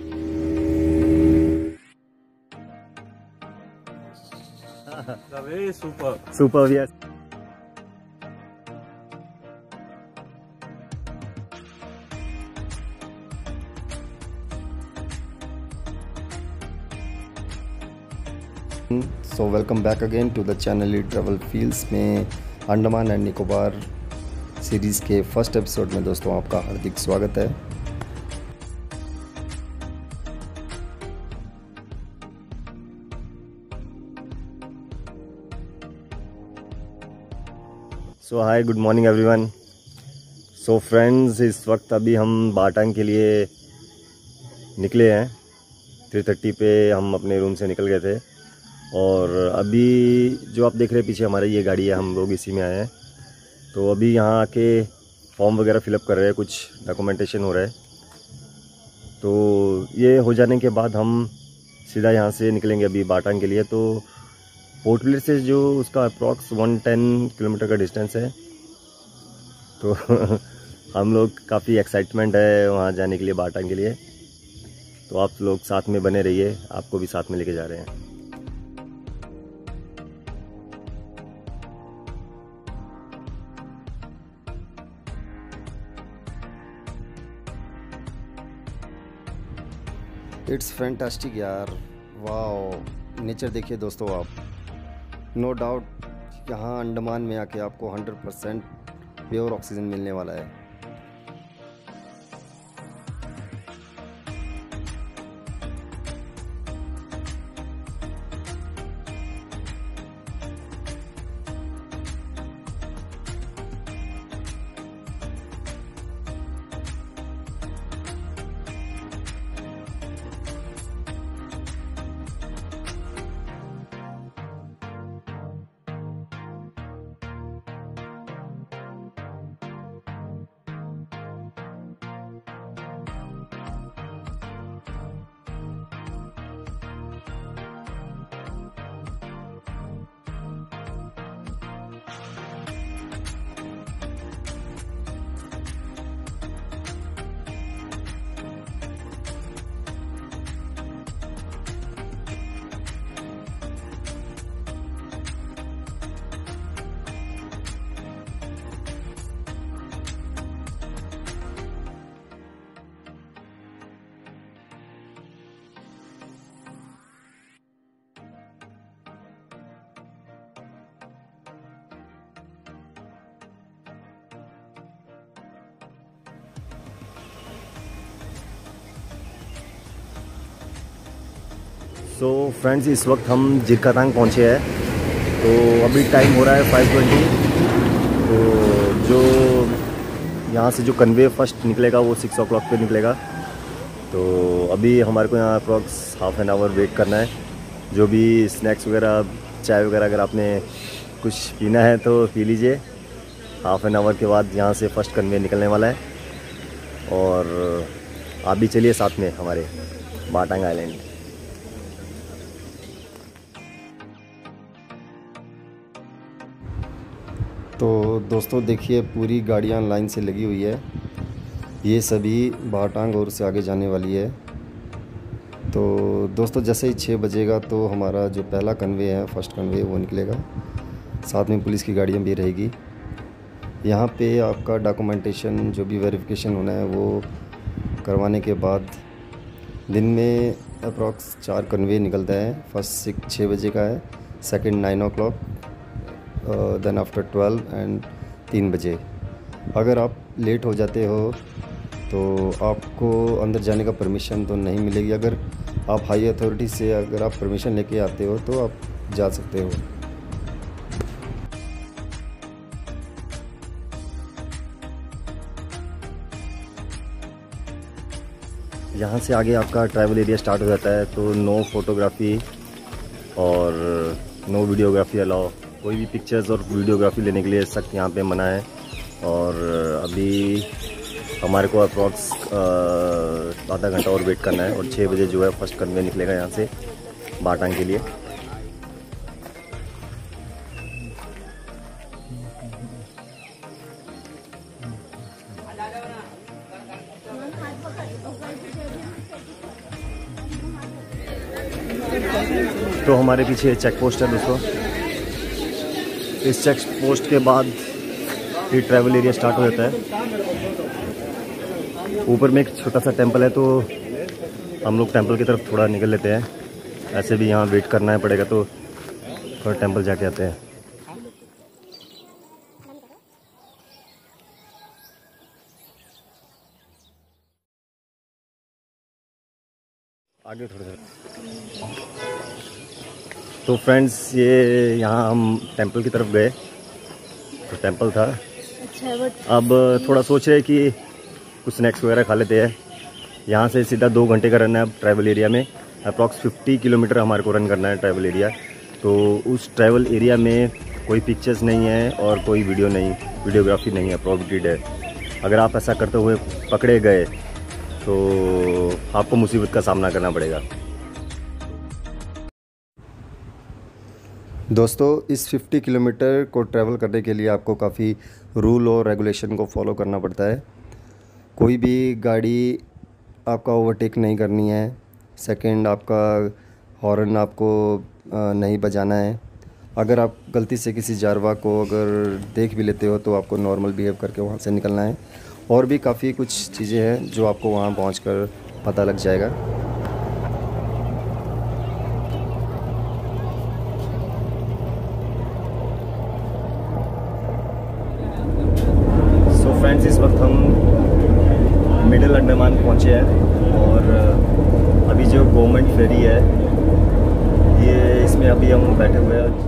Super, yes. So welcome back again to the channel Travel Feels में Andaman and Nicobar series के first episode में दोस्तों आपका हार्दिक स्वागत है। So hi, good morning everyone. So friends, इस वक्त अभी हम बाटांग के लिए निकले हैं। 3:30 पे हम अपने रूम से निकल गए थे और अभी जो आप देख रहे हैं पीछे हमारी ये गाड़ी है, हम लोग इसी में आए हैं। तो अभी यहाँ आके फॉर्म वगैरह फिलअप कर रहे हैं, कुछ डॉक्यूमेंटेशन हो रहा है। तो ये हो जाने के बाद हम सीधा यहाँ से निकलेंगे अभी बाटांग के लिए। तो पोर्ट ब्लेयर से जो उसका अप्रॉक्स 110 किलोमीटर का डिस्टेंस है। तो हम लोग काफ़ी एक्साइटमेंट है वहाँ जाने के लिए, बाटांग के लिए। तो आप लोग साथ में बने रहिए, आपको भी साथ में लेके जा रहे हैं। इट्स फैंटास्टिक यार, वाओ। नेचर देखिए दोस्तों आप। नो डाउट यहाँ अंडमान में आके आपको 100% प्योर ऑक्सीजन मिलने वाला है। सो फ्रेंड्स, इस वक्त हम जिरकातांग पहुँचे हैं। तो अभी टाइम हो रहा है 5:20। तो जो यहाँ से जो कन्वे फर्स्ट निकलेगा वो 6 o'clock पे निकलेगा। तो अभी हमारे को यहाँ approx half an hour wait करना है। जो भी स्नैक्स वगैरह, चाय वगैरह अगर आपने कुछ पीना है तो पी लीजिए। हाफ एन आवर के बाद यहाँ से फर्स्ट कन्वे निकलने वाला है। और आप भी चलिए साथ में हमारे बाटांग आइलैंड। तो दोस्तों देखिए, पूरी गाड़ियाँ लाइन से लगी हुई है। ये सभी बाटांग और से आगे जाने वाली है। तो दोस्तों जैसे ही 6 बजेगा तो हमारा जो पहला कन्वे है, फर्स्ट कन्वे, वो निकलेगा। साथ में पुलिस की गाड़ियाँ भी रहेगी। यहाँ पे आपका डॉक्यूमेंटेशन जो भी वेरिफिकेशन होना है वो करवाने के बाद दिन में अप्रॉक्स 4 कन्वे निकलता है। फर्स्ट 6 बजे का है, second 9 o'clock, then after 12 and 3 बजे। अगर आप लेट हो जाते हो तो आपको अंदर जाने का परमिशन तो नहीं मिलेगी। अगर आप हाई अथॉरिटी से अगर आप परमिशन लेके आते हो तो आप जा सकते हो। यहाँ से आगे आपका ट्रैवल एरिया स्टार्ट हो जाता है। तो नो फोटोग्राफी और नो वीडियोग्राफी अलाउ। कोई भी पिक्चर्स और वीडियोग्राफी लेने के लिए सख्त यहाँ पे मना है। और अभी हमारे को अप्रॉक्स आधा घंटा और वेट करना है और 6 बजे जो है फर्स्ट कन्वे निकलेगा यहाँ से बाटांग के लिए। तो हमारे पीछे चेक पोस्ट है दोस्तों। इस चेक पोस्ट के बाद ये ट्रैवल एरिया स्टार्ट हो जाता है। ऊपर में एक छोटा सा टेंपल है, तो हम लोग टेंपल की तरफ थोड़ा निकल लेते हैं। ऐसे भी यहाँ वेट करना पड़ेगा, तो थोड़ा टेंपल जाके आते हैं। आगे थोड़ा सा। तो फ्रेंड्स, ये यहाँ हम टेंपल की तरफ गए, तो टेंपल था। अच्छा, अब थोड़ा सोच रहे कि कुछ स्नैक्स वगैरह खा लेते हैं। यहाँ से सीधा 2 घंटे का रन है अब ट्रैवल एरिया में। अप्रॉक्स 50 किलोमीटर हमारे को रन करना है ट्रैवल एरिया। तो उस ट्रैवल एरिया में कोई पिक्चर्स नहीं है और कोई वीडियोग्राफी नहीं है, प्रोहिबिटेड है। अगर आप ऐसा करते हुए पकड़े गए तो आपको मुसीबत का सामना करना पड़ेगा। दोस्तों, इस 50 किलोमीटर को ट्रैवल करने के लिए आपको काफ़ी रूल और रेगुलेशन को फॉलो करना पड़ता है। कोई भी गाड़ी आपका ओवरटेक नहीं करनी है। सेकंड, आपका हॉर्न आपको नहीं बजाना है। अगर आप गलती से किसी जारवा को अगर देख भी लेते हो तो आपको नॉर्मल बिहेव करके वहाँ से निकलना है। और भी काफ़ी कुछ चीज़ें हैं जो आपको वहाँ पहुँचकर पता लग जाएगा। सो फ्रेंड्स, इस वक्त हम मिडिल अंडमान पहुँचे हैं और अभी जो गवर्नमेंट फेरी है, ये इसमें अभी हम बैठे हुए हैं।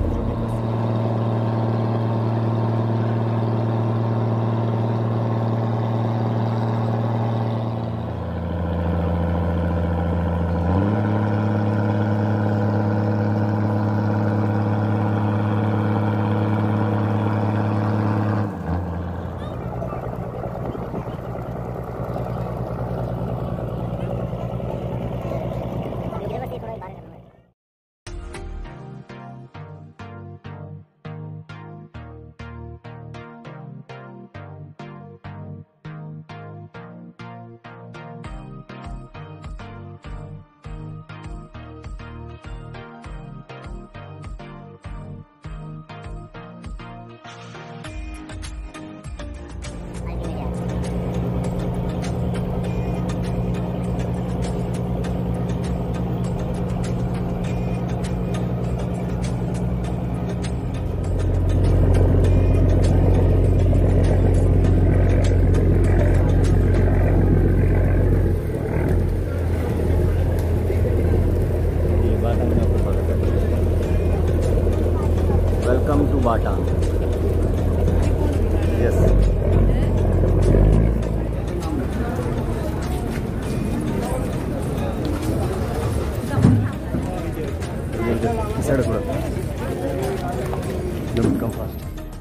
Welcome to Batang. Yes. This side as well. Look, come fast.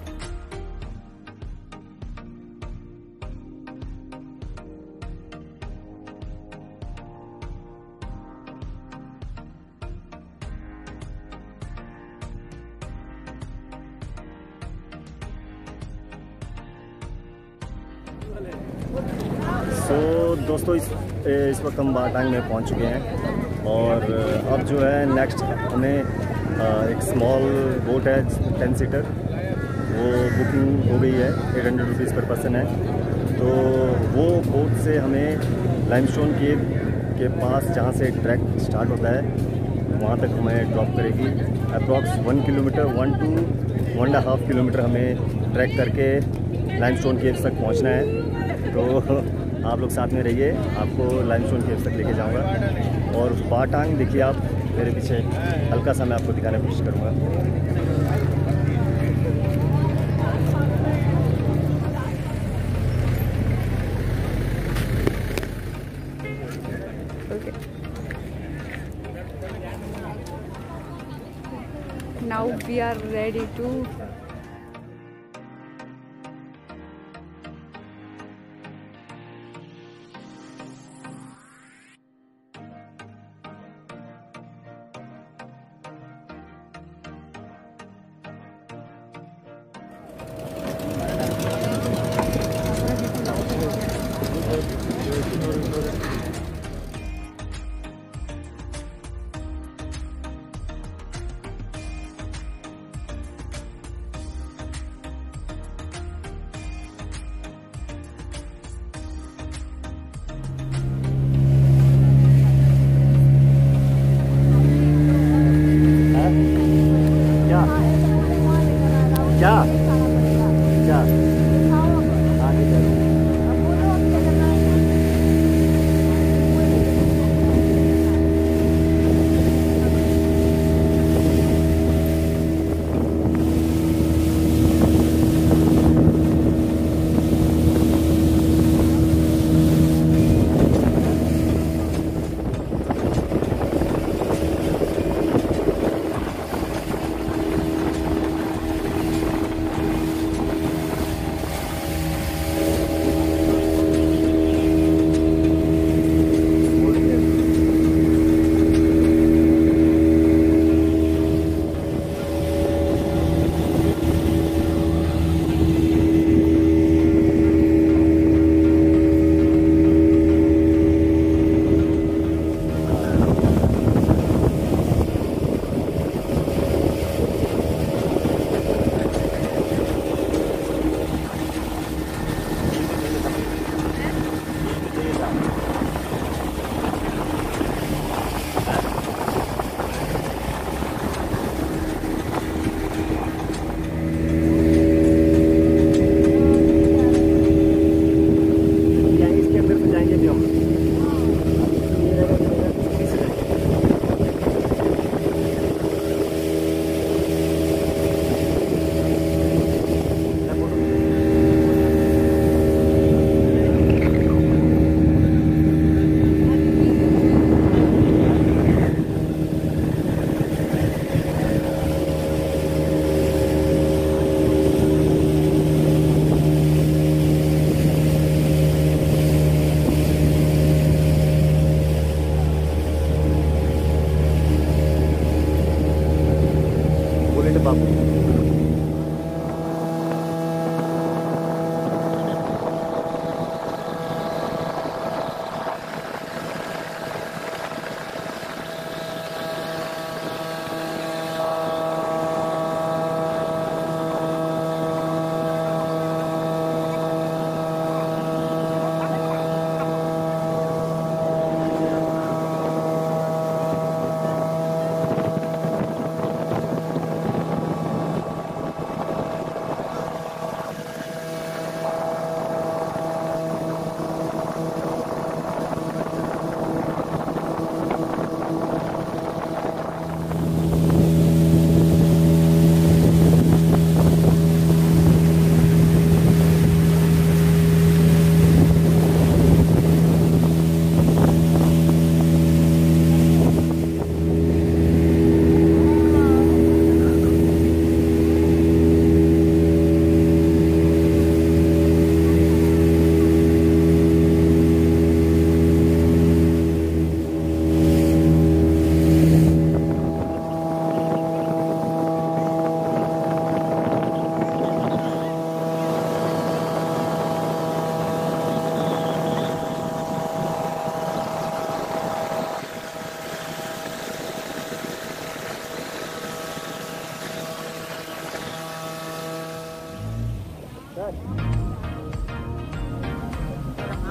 सो दोस्तों, इस वक्त हम बाटांग में पहुंच चुके हैं और अब जो है नेक्स्ट हमें एक स्मॉल बोट है 10 सीटर, वो बुकिंग हो गई है। 800 रुपीज़ पर पर्सन है। तो वो बोट से हमें लाइमस्टोन केव के पास, जहाँ से ट्रैक स्टार्ट होता है, वहाँ तक हमें ड्रॉप करेगी। अप्रॉक्स 1 किलोमीटर 1 to 1.5 किलोमीटर हमें ट्रैक करके लाइमस्टोन केव्स तक पहुँचना है। तो आप लोग साथ में रहिए, आपको लाइमस्टोन केव्स तक लेके जाऊंगा। और बाटांग देखिए आप मेरे पीछे, हल्का सा मैं आपको दिखाने की कोशिश करूँगा। Now we are ready to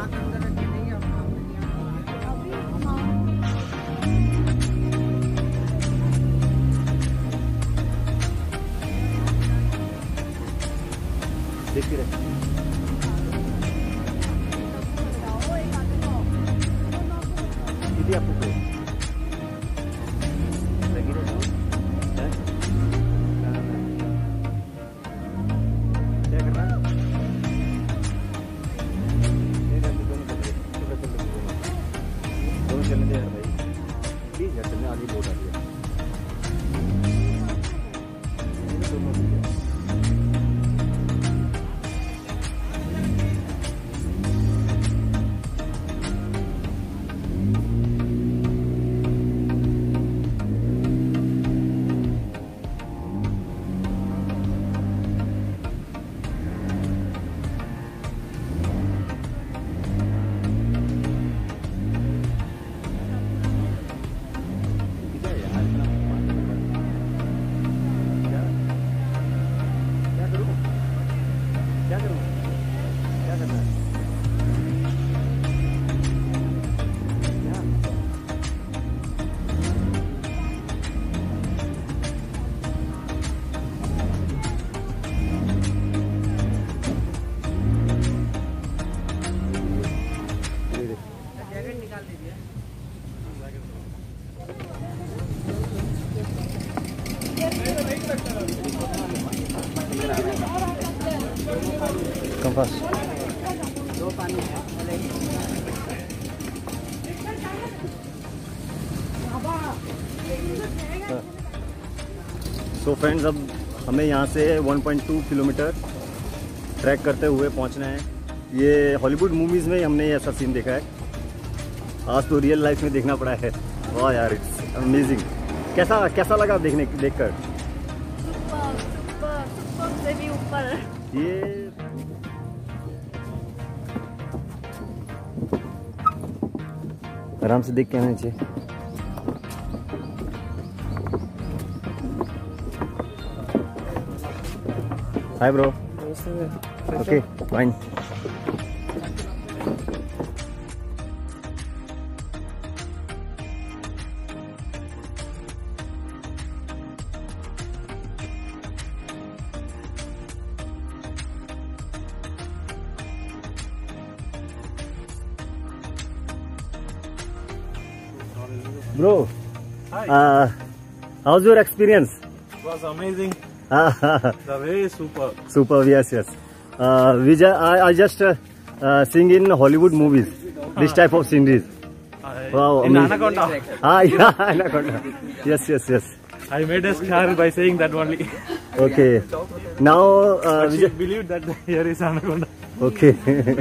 देखती रहे। दीदी आपको कोई लगी रहे हैं? क्या करना है? दोनों चलने दे यार भाई, प्लीज यार चलने, आगे बोट आ रही है। कंपास सो फ्रेंड्स, अब हमें यहाँ से 1.2 किलोमीटर ट्रैक करते हुए पहुँचना है। ये हॉलीवुड मूवीज़ में हमने ऐसा सीन देखा है, आज तो रियल लाइफ में देखना पड़ा है। वाह यार, इट्स अमेजिंग। कैसा लगा देखकर? सुपर से भी ऊपर। ये आराम से देख के आना चाहिए। Hi bro. Okay fine. Bro, how's your experience? It was amazing. The The way is super. super, yes. I just sing in Hollywood movies. This type of sceneries. Wow, In amazing. Anaconda. Yeah, Anaconda. Yes. I made a scar by saying that only. Okay. Now, She believed that here is Anaconda. okay.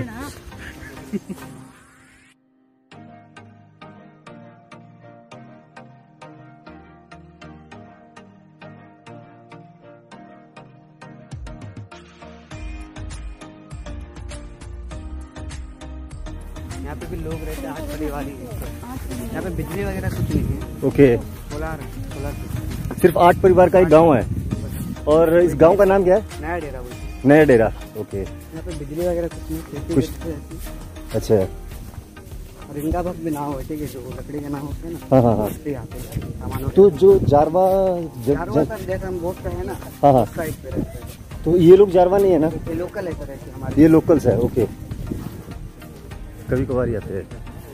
यहाँ पे भी लोग रहते हैं, 8 परिवार ही। यहाँ पे बिजली वगैरह कुछ नहीं है। ओके। सोलर। सिर्फ 8 परिवार का एक गांव है, और इस गांव का नाम क्या है? नया डेरा बोलते नया डेरा। ओके। यहाँ पे बिजली वगैरह कुछ नहीं, खेती कुछ- वेती रहती है। अच्छा। और इनका बस भी नाव है, ठीक है, जो लकड़ी के नाव होते हैं ना, हाँ। उस पे आते हैं सामान। तो जो जारवा चारों तरफ जैसे हम बोट पे है ना, हाँ, उस साइड पे रहते हैं। तो ये लोग जारवा नहीं है ना? ये लोकल है तरह से हमारे। ये लोकल्स है। ओके, कभी कभार ही आते हैं।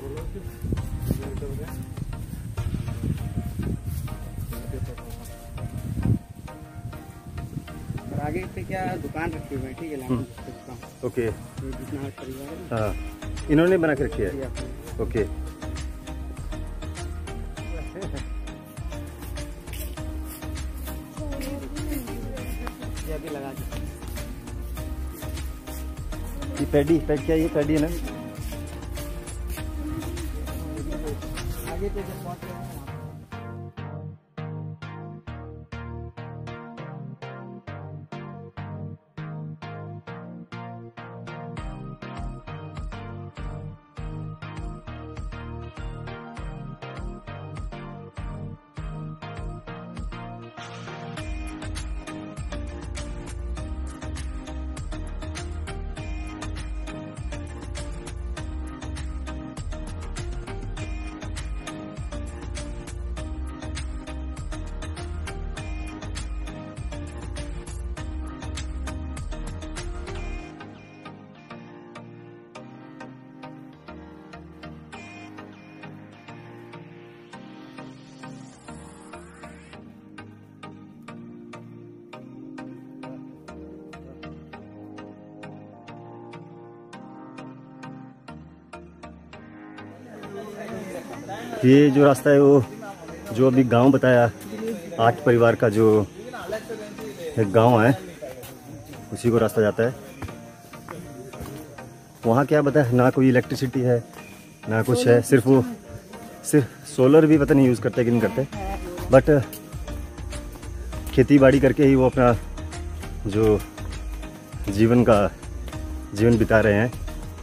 और आगे पे क्या दुकान रखी हुई है, ठीक है, दुकान। ओके। ये जितना परिवार है ना, हाँ, इन्होंने बना के रखी ये है। अपने ओके। ये अभी लगा दी। ये पैडी क्या है? ये पैडी है ना? आगे पे जब पहुंचे हैं ना, ये जो रास्ता है वो जो अभी गांव बताया 8 परिवार का जो एक गांव है उसी को रास्ता जाता है। वहाँ क्या बताया, ना कोई इलेक्ट्रिसिटी है ना कुछ है, सिर्फ सोलर भी पता नहीं यूज़ करते कि नहीं करते, बट खेती बाड़ी करके ही वो अपना जो जीवन बिता रहे हैं।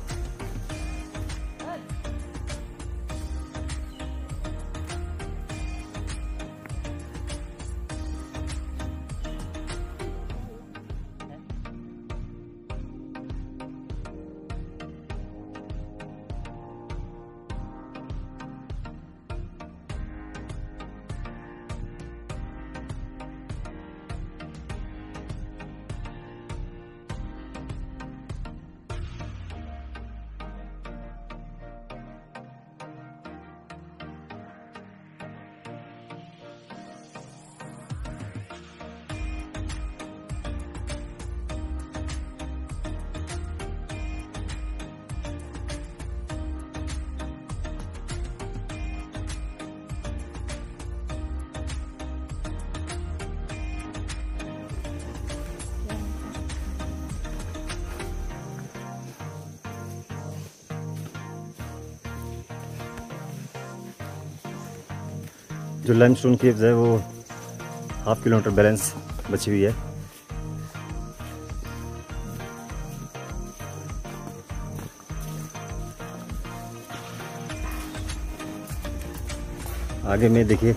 जो लाइमस्टोन केव्स है वो 1/2 किलोमीटर बैलेंस बची हुई है। आगे में देखिए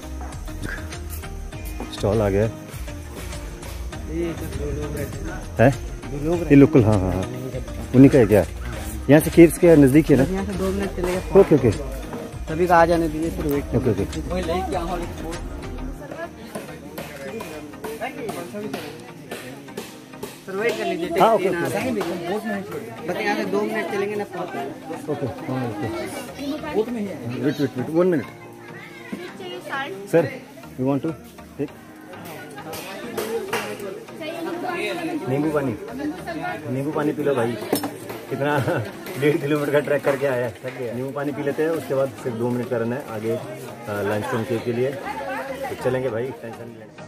स्टॉल आ गया है। ये लोकल, हाँ हाँ हाँ उन्हीं का है क्या? यहाँ से केव्स के नज़दीक है ना? यहाँ से 2 मिनट चलेगा। ओके ओके, सभी का आ जाने दीजिए, फिर wait okay okay. Sir wait कर लीजिए। हाँ ओके ओके बस यहाँ से 2 मिनट चलेंगे ना okay. Wait 1 minute sir, you want to take nimbu pani P low भाई। कितना 1.5 किलोमीटर का ट्रैक करके आया है। नींबू पानी पी लेते हैं, उसके बाद सिर्फ 2 मिनट का रन है आगे लाइमस्टोन केव के लिए। तो चलेंगे भाई, टेंशन नहीं लेंगे।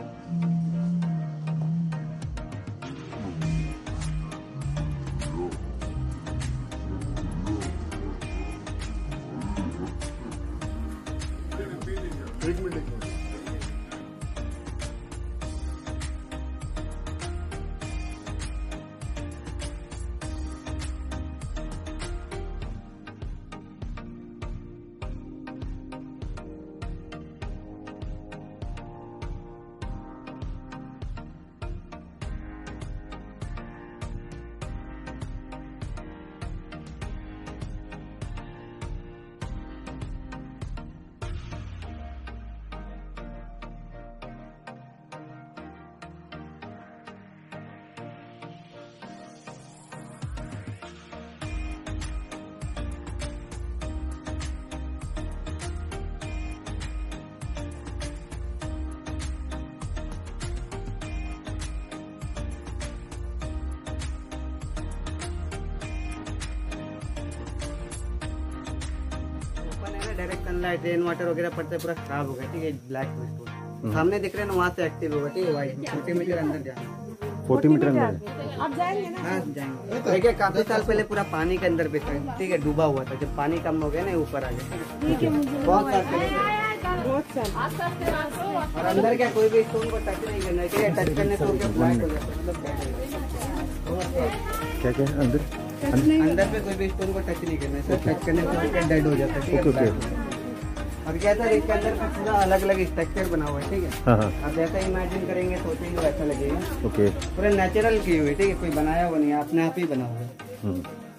डायरेक्ट सनलाइट रेन वाटर वगैरह पड़ता है, पूरा खराब होगा। ठीक है, ब्लैक क्रिस्टल सामने दिख रहे हैं ना, वहाँ से एक्टिव होगा। ठीक है, वाइट 40 मीटर अंदर जाना। 40 मीटर अंदर आप जाएंगे ना? हाँ जाएंगे। देखिए काफी साल पहले पूरा पानी के अंदर भी था। ठीक है, डूबा हुआ था। जब पानी कम हो गया ना, ऊपर आ गया। ठीक है, मुझे बहुत साल पहले। बहुत साल। और अंदर क्या कोई भी स्टोन को टच नहीं करना है। ठीक है, टच करने से वो क्या ब्लैक हो जाता है, मतलब dead हो जाता है। क्या क्या अंदर अंदर पे कोई भी स्टोन को टच नहीं करना है सर। टच करने से डेड हो जाता है। ठीक है, ओके black। अब क्या था, इसके अंदर का पूरा अलग अलग स्ट्रक्चर बना हुआ है। ठीक है, हाँ हाँ आप जैसा इमेजिन करेंगे सोचेंगे वैसा लगेगा। ओके। पूरा नेचुरल की हुई। ठीक है, कोई बनाया हुआ नहीं है, अपने आप ही बना हुआ है।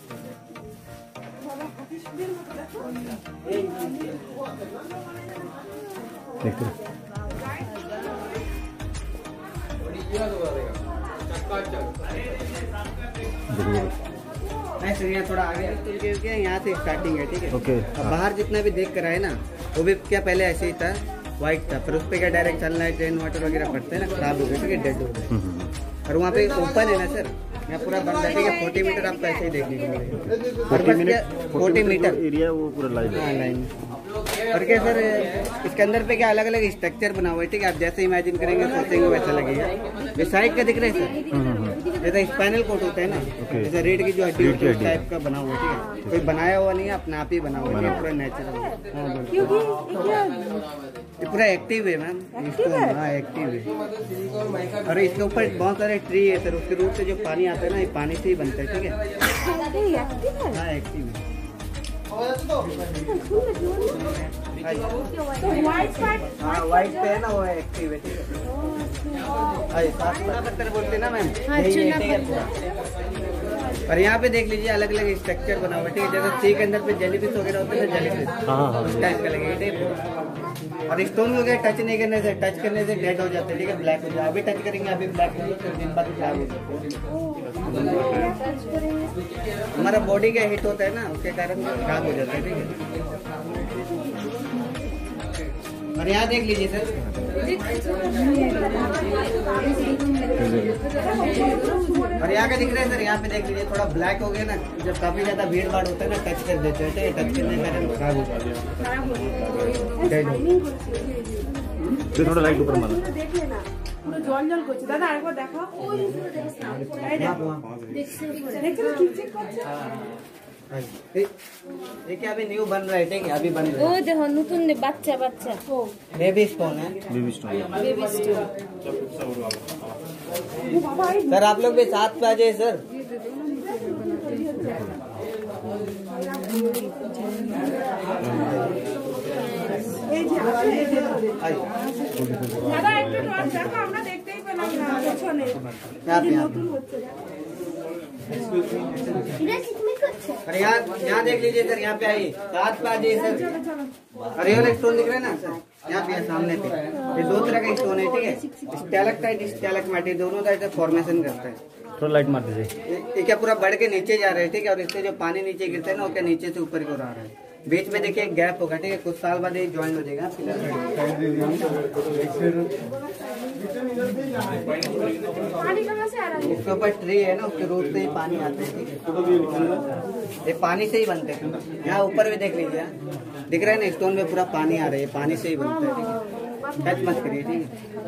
देखते नहीं सर, यहाँ थोड़ा आगे क्योंकि यहाँ से स्टार्टिंग है। ठीक है, ओके। अब बाहर जितना भी देख कर आए ना, वो भी क्या पहले ऐसे ही था, व्हाइट था। फिर उस पर क्या डायरेक्ट सनलाइट रेन वाटर वगैरह पड़ते हैं ना, खराब हो गए। ठीक है, डेड हो गए। और वहाँ पे ओपन है ना सर, यहाँ पूरा बंद है। ठीक है, 40 मीटर आपको ऐसे ही देखने को मिलेगा। 40 मीटर एरिया वो पूरा लाइव है। लाइन और क्या सर, इसके अंदर पे क्या अलग अलग स्ट्रक्चर बना हुआ है, ठीक है। आप जैसे इमेजिन करेंगे सोचेंगे वैसा लगेगा। ये साइड का दिख रहा है सर, जैसा स्पाइनल कोड होता है ना, जैसे रीढ़ की जो हड्डी होती है उस टाइप का बना हुआ है, ठीक है। कोई बनाया हुआ नहीं है, अपने आप ही बना हुआ है, पूरा नेचुरल। ये पूरा एक्टिव है मैम, इसको हाँ एक्टिव है। और इसके ऊपर बहुत सारे ट्री है सर, उसके रूट से जो पानी आता है ना, ये पानी से ही बनता है, ठीक है। हाँ एक्टिव है। हाँ व्हाइट पे है ना, वो एक्टिव है, ठीक है। चूना पत्थर बोलते हैं ना मैम, और यहाँ पे देख लीजिए अलग अलग स्ट्रक्चर बना हुआ है, ठीक है। जैसे सी के अंदर पे जेलीफिश वगैरह होते हैं ना, जेलीफिश उस टाइप का लगेगा, ठीक है। और स्टोन वगैरह टच नहीं करने से, टच करने से डेड हो जाते हैं, ठीक है, ब्लैक हो जाए। अभी टच करेंगे अभी ब्लैक हो जाए, दिन बाद ब्लैक हो जाए। हमारा बॉडी का हिट होता है ना, उसके कारण खराब हो जाता है, ठीक है। और यहाँ देख लीजिए सर, और यहाँ का दिख रहा है सर, यहाँ पे देख लीजिए थोड़ा ब्लैक हो गया ना, जब काफी ज्यादा भीड़ भाड़ होता है ना, टच कर देते हैं, टच करने के कारण खराब हो जाता है। थोड़ा लाइट ऊपर मारो, देख लेना পুরো জল জল করছে দাদা, আরেকবার দেখো। ये क्या अभी न्यू बन रहा है, ठीक है, अभी बन रहा है। ओ देखो नতুন বাচ্চা বাচ্চা बेबी स्टोन है, बेबी स्टोन। सर आप लोग भी साथ पे आ जाइए सर। দাদা একটু টর্চ দেখো, আমরা দেখতেই পেলাম না পেছনে নতুন হচ্ছে। अरे यहाँ देख लीजिए सर, यहाँ पे आइए, साथ पे आ जाइए सर। अरे ये स्टोन दिख रहा है ना सर, यहाँ पे सामने पे, ये दो तरह का स्टोन है, ठीक है। स्टैलेक्टाइट स्टैलेक्टाइट दोनों तरह से फॉर्मेशन करता है। थोड़ा लाइट मार दीजिए। ये क्या पूरा बढ़ के नीचे जा रहा है, ठीक है। और इससे जो पानी नीचे गिरता है ना, वो क्या नीचे से ऊपर की ओर आ रहा है। बीच में देखिए एक गैप होगा, ठीक है, कुछ साल बाद ये ज्वाइन हो जाएगा। इसके ऊपर ट्री है ना, उसके रूट से ही पानी आता है, ठीक है। ये पानी से ही बनते हैं। यहाँ ऊपर भी देख लीजिए, दिख रहा है ना, स्टोन में पूरा पानी आ रहा है, पानी से ही बनता है, ठीक है। टच मत करिए, ठीक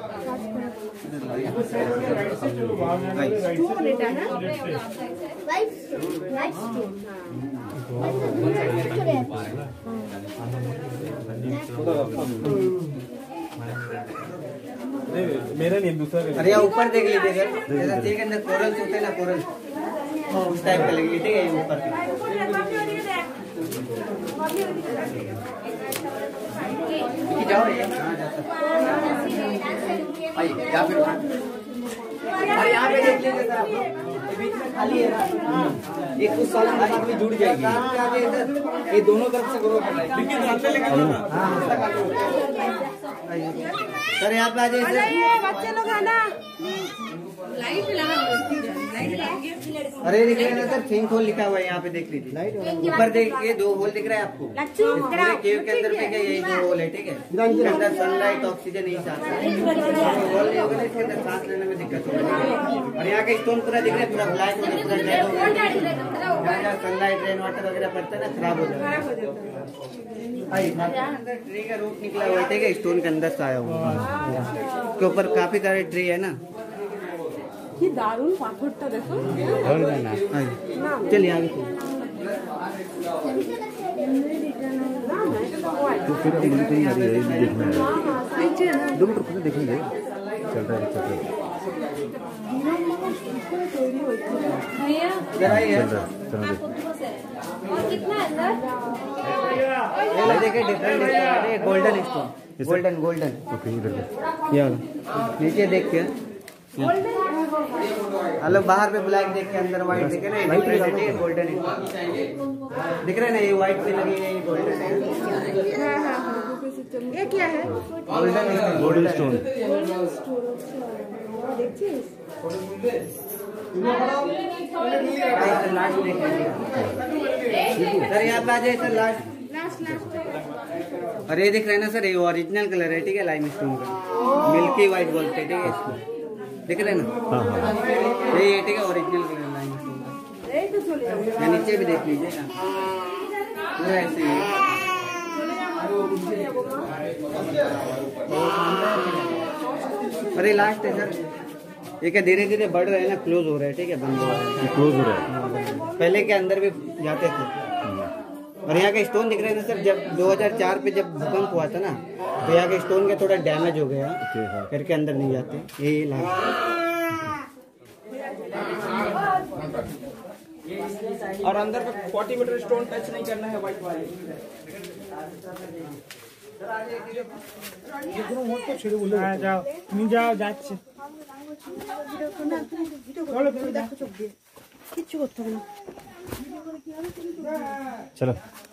मेरा नहीं दूसरा। अरे यहाँ ऊपर देख लीजिए सर, जैसे सी के अंदर कोरल्स होते हैं ना, कोरल उस टाइप का लग लीजिए, ठीक है। ऊपर जाओ यहाँ पे, और यहाँ पे देख लीजिए सर, आप लोग बीच में खाली है ना, ये कुछ साल बाद में जुड़ जाएगी। ये दोनों तरफ से ग्रो कर रहा है। सर यहाँ पे आ जाइए सर। बच्चे लोग है ना, लाइट लगा अरे दिख रहा है ना सर, थिंक होल लिखा हुआ है, यहाँ पे देख लीजिए। ऊपर देखिए दो होल दिख रहा है आपको, पूरे केव के अंदर पे क्या यही दो होल है, ठीक है। इसके अंदर सनलाइट ऑक्सीजन यही आता है, होल नहीं होगा इसके अंदर सांस लेने में दिक्कत होगी। और यहाँ का स्टोन पूरा दिख रहा है, पूरा ब्लैक होने, पूरा रेड हो गया। जहाँ सनलाइट रेन वाटर वगैरह पड़ता है ना, खराब हो जाता है। अंदर ट्री का रूट निकला हुआ है, ठीक है, स्टोन के अंदर से आया हुआ है। उसके ऊपर काफी सारे ट्री है ना। কি দারুণ পাথরটা দেখো। चलिए आगे तो फिर अब मुझे कहीं आ रही है देखना है, 2 मिनट देखेंगे, चल रहा है चल रहा है भैया इधर आइए। और कितना है अंदर? ये देखिए different golden stone, golden golden. Okay इधर ये नीचे देख के अलग, बाहर पे ब्लैक देख के अंदर व्हाइट देखे ना, ये गोल्डन दिख रहा है ना, ये व्हाइट पे लगी है, ये गोल्डन है। ये क्या है? Golden stone. लास्ट देख लीजिए सर, यहाँ पे आ जाए सर, लास्ट। और ये दिख रहा है ना सर, ये ओरिजिनल कलर है, ठीक है, लाइम स्टोन का, मिल्की व्हाइट बोलते हैं, ठीक है इसको, दिख रहे हैं ना। हाँ। ये ठीक है, ओरिजिनल कलर लाइम स्टोन का। नीचे भी देख लीजिए ना, पूरा ऐसे ही है। अरे लास्ट है सर, ये क्या धीरे धीरे बढ़ रहे हैं ना, क्लोज हो रहे हैं, ठीक है, बंद हो रहे हैं, क्लोज हो रहा है। पहले के अंदर भी जाते थे। और यहाँ के स्टोन दिख रहे थे सर, जब 2004 पे जब भूकंप हुआ था ना, तो यहाँ के स्टोन का थोड़ा डैमेज हो गया, फिर के अंदर नहीं जाते। यही लास्ट। और अंदर पे 40 मीटर स्टोन टच नहीं करना है व्हाइट वाले। যাও তুমি যাও যাচ্ছে কিচ্ছু করতে হবে না। चलो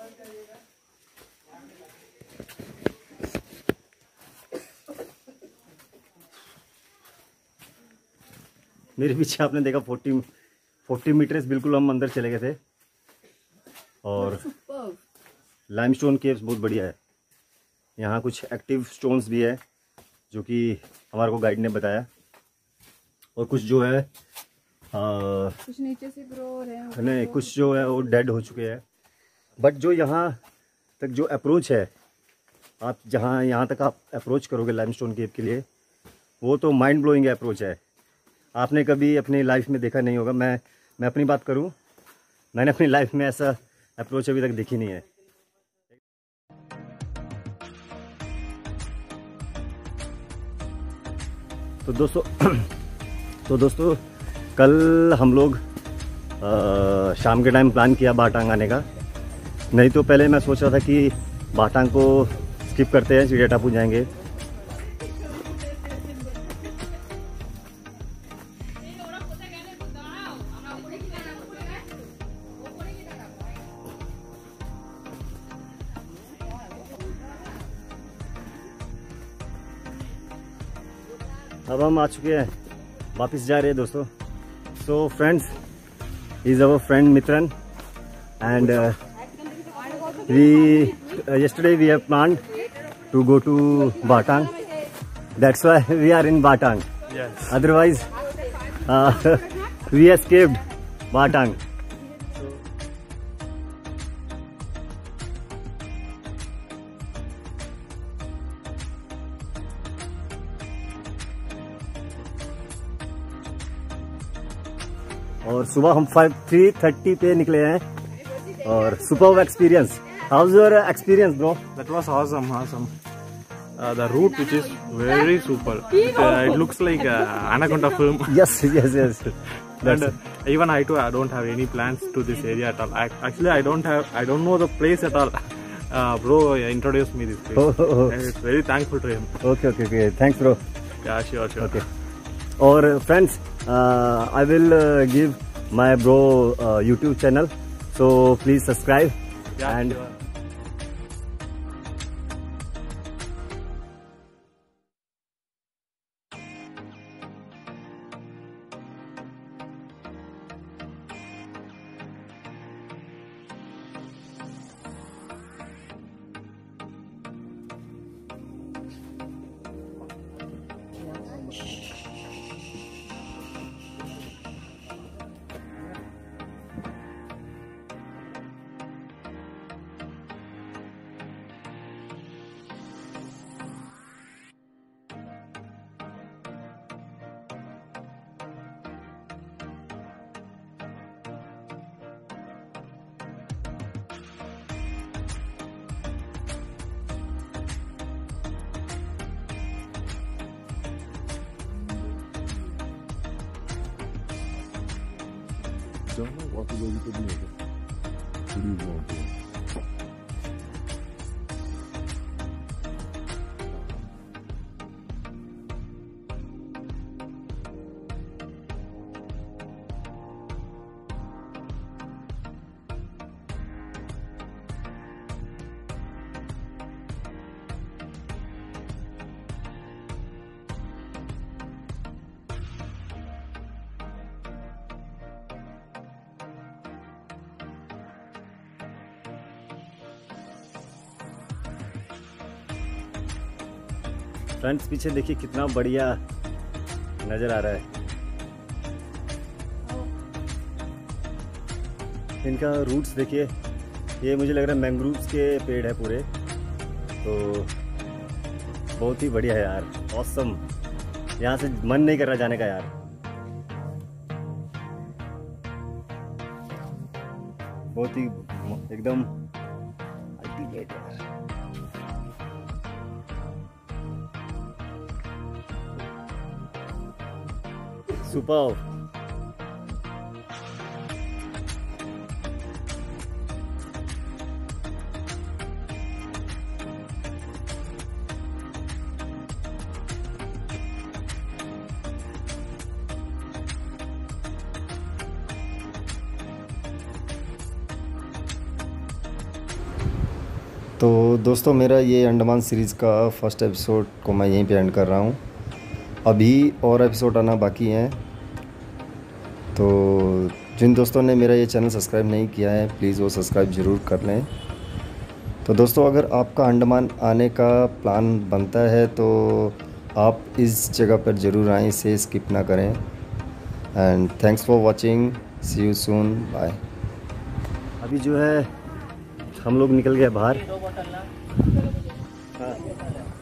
मेरे पीछे आपने देखा 40 मीटर्स बिल्कुल हम अंदर चले गए थे। और लाइमस्टोन केव्स बहुत बढ़िया है। यहाँ कुछ एक्टिव स्टोन्स भी है जो कि हमारे को गाइड ने बताया, और कुछ जो है कुछ नीचे से ग्रो हो रहे हैं, नहीं कुछ जो है वो डेड हो चुके हैं। बट जो यहाँ तक जो अप्रोच है, आप जहाँ यहाँ तक आप अप्रोच करोगे लाइमस्टोन केव के लिए, वो तो माइंड ब्लोइंग अप्रोच है। आपने कभी अपनी लाइफ में देखा नहीं होगा। मैं अपनी बात करूँ, मैंने अपनी लाइफ में ऐसा अप्रोच अभी तक देखी नहीं है। तो दोस्तों कल हम लोग शाम के टाइम प्लान किया बाटांग आने का। नहीं तो पहले मैं सोच रहा था कि बाटांग को स्किप करते हैं, चिड़िया टापू जाएंगे। अब हम आ चुके हैं, वापस जा रहे हैं दोस्तों। So friends, is our friend Mitran and yesterday we have planned to go to Batang. That's why we are in Batang. Yes. Otherwise, we escaped Batang. और सुबह हम 3:30 पे निकले हैं और superb experience. How's your experience, bro? That was awesome. The route, which is very super. It looks like Anaconda film. Yes. And even I too, I don't have any plans to this area at all. Actually, I don't know the place at all. Bro introduced me this place. Oh. It's very thankful to him. Okay. Thanks, bro. Yeah, sure. Okay. और friends, I will give my bro YouTube channel, so please subscribe. Yeah, and sure. Friends पीछे देखिए कितना बढ़िया नज़र आ रहा है। इनका roots देखिए, ये मुझे लग रहा है मैंग्रोव्स के पेड़ है पूरे। तो बहुत ही बढ़िया है यार, ऑसम। यहाँ से मन नहीं कर रहा जाने का यार, बहुत ही एकदम अल्टीमेट यार। सुपर। तो दोस्तों मेरा ये अंडमान सीरीज़ का फर्स्ट एपिसोड को मैं यहीं पे एंड कर रहा हूँ। अभी और एपिसोड आना बाकी हैं, तो जिन दोस्तों ने मेरा ये चैनल सब्सक्राइब नहीं किया है प्लीज़ वो सब्सक्राइब ज़रूर कर लें। तो दोस्तों अगर आपका अंडमान आने का प्लान बनता है तो आप इस जगह पर ज़रूर आएँ, इसे स्किप ना करें। And thanks for watching, see you soon, bye. अभी जो है हम लोग निकल गए बाहर।